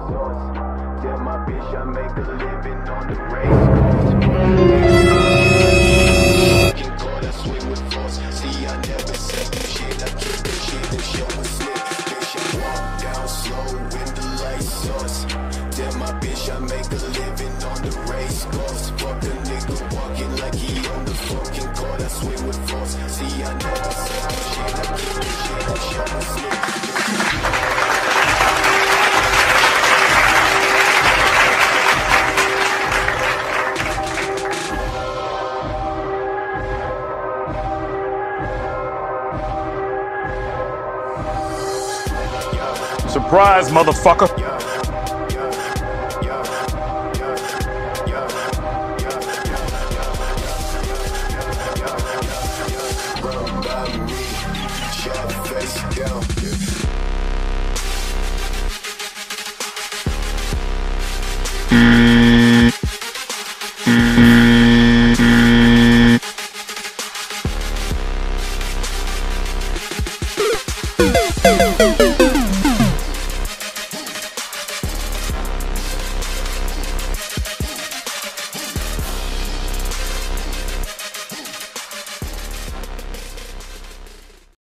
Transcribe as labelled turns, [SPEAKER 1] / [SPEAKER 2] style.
[SPEAKER 1] sauce. Tell my bitch I make a living on the race. I swing with force. See, I never second shit. I keep the shit and show a slip. Bitch, I walk down slow in the light sauce. Tell my bitch I make a living on the race course. Fuck a nigga walking like he on the fucking court. I swing with force. See, I never second shit. I keep the shit and show a slip.
[SPEAKER 2] Surprise, motherfucker!